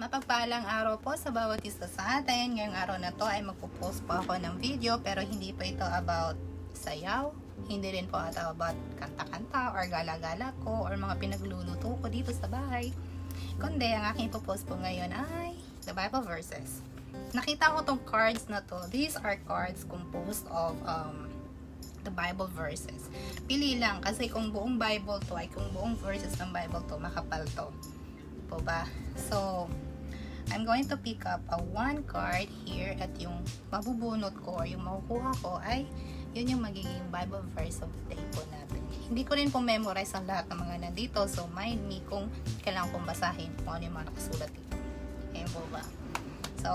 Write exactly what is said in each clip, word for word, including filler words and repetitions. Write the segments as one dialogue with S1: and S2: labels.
S1: Mapagpalang araw po sa bawat isa sa atin. Ngayong araw na to ay magpo-post po ako ng video, pero hindi po ito about sayaw. Hindi rin po ito about kanta-kanta or gala-gala ko or mga pinagluluto ko dito sa bahay. Kundi ang aking ipopost po ngayon ay the Bible verses. Nakita ko tong cards na to. These are cards composed of um, the Bible verses. Pili lang kasi kung buong Bible to ay kung buong verses ng Bible to, makapal to. Po ba? So, I'm going to pick up a one card here at yung mabubunot ko or yung makukuha ko ay yun yung magiging Bible verse of the day po natin. Hindi ko rin po memorize ang lahat ng mga nandito, so mind me kung kailangan kong basahin kung ano yung mga nakasulat dito. Ayan po ba? So,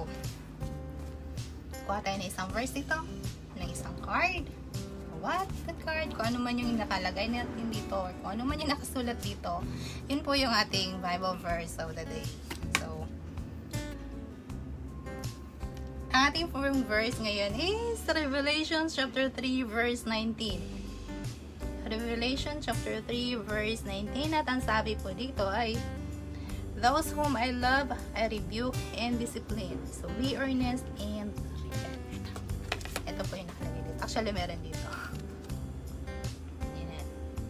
S1: kuha tayo ng isang verse dito, ng isang card. What? The card? Kung ano man yung nakalagay natin dito or kung ano man yung nakasulat dito, yun po yung ating Bible verse of the day. So, ating first verse ngayon is Revelation chapter three verse nineteen. Revelation chapter three verse nineteen, at ang sabi po dito ay, those whom I love, I rebuke and discipline. So be earnest and repent. Ito po yung nakalagay dito. Actually, meron dito. Yan.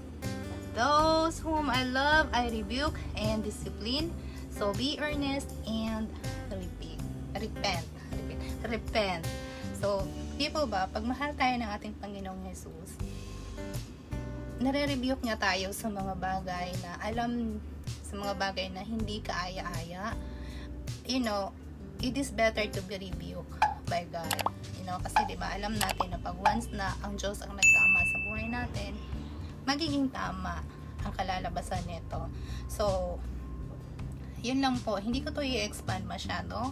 S1: Those whom I love, I rebuke and discipline. So be earnest and repent. Repent. Repent. So, di po ba, pag mahal tayo ng ating Panginoong Jesus, nare-rebuke niya tayo sa mga bagay na alam, sa mga bagay na hindi kaaya-aya. You know, it is better to be rebuked by God. You know, kasi di ba, alam natin na pag once na ang Diyos ang nagtama sa buhay natin, magiging tama ang kalalabasan nito. So, yun lang po. Hindi ko to i-expand masyado.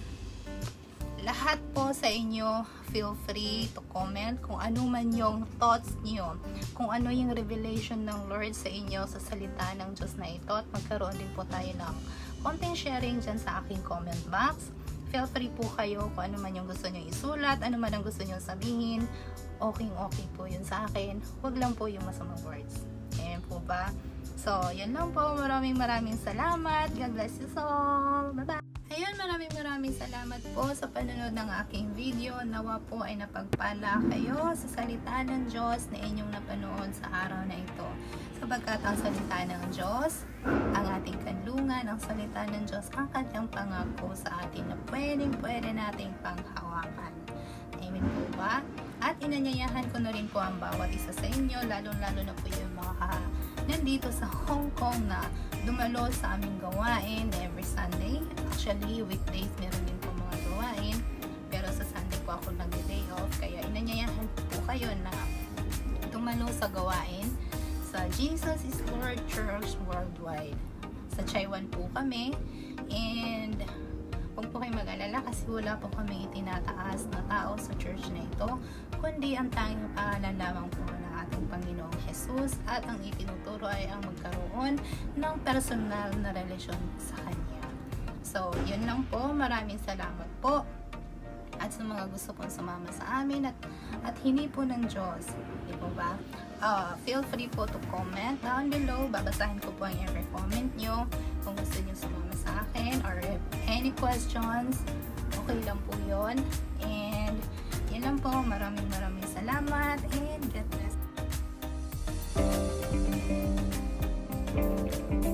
S1: Lahat po sa inyo, feel free to comment kung ano man yung thoughts niyo, kung ano yung revelation ng Lord sa inyo sa salita ng Diyos na ito, at magkaroon din po tayo ng konting sharing dyan sa aking comment box. Feel free po kayo kung ano man yung gusto nyo isulat, ano man ang gusto nyo sabihin, okay okay po yun sa akin. Huwag lang po yung masamang words. Ayan po ba? So, yun lang po. Maraming maraming salamat. God bless you all. Bye-bye! Ayun, maraming maraming salamat po sa panonood ng aking video. Nawa po ay napagpala kayo sa salita ng Diyos na inyong napanood sa araw na ito. Sapagkat ang salita ng Diyos, ang ating kanlungan, ang salita ng Diyos, ang kanyang pangako sa atin na pwedeng pwede nating panghawakan. Amen po ba? At inanyayahan ko na rin po ang bawat isa sa inyo, lalong-lalo na po yung mga nandito sa Hong Kong na dumalo sa aming gawain every Sunday. Actually, weekdays meron din po mga gawain, pero sa Sunday po ako nag-day off, kaya inanyayahan po kayo na dumalo sa gawain sa Jesus is Lord Church Worldwide. Sa Taiwan po kami, and huwag po kayo mag-alala kasi wala po kami itinataas na tao sa church na ito, kundi ang tanging pangalan lamang po ng ating Panginoong Jesus, at ang itinuturo ay ang magkaroon ng personal na relasyon sa Kanya. So, yun lang po. Maraming salamat po. At sa mga gusto pong sumama sa amin at, at hini po ng Diyos, di po ba? Uh, feel free po to comment down below. Babasahin ko po ang every comment nyo. Kung gusto nyo sumama sa akin or if any questions, okay lang po yun. And yun lang po. Maraming maraming salamat and God bless.